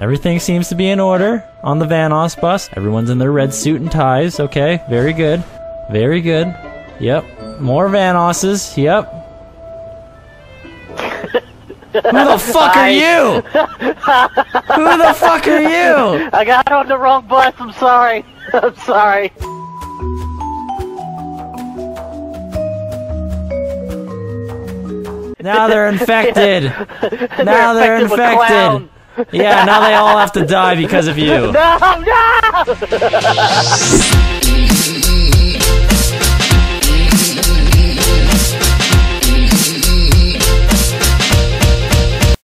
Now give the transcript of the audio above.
Everything seems to be in order on the Vanoss bus. Everyone's in their red suit and ties. Okay, very good. Very good. Yep. More Vanosses. Yep. Who the fuck are you? Who the fuck are you? I got on the wrong bus, I'm sorry. I'm sorry. Now they're infected. Now they're infected. Yeah, now they all have to die because of you. No, no!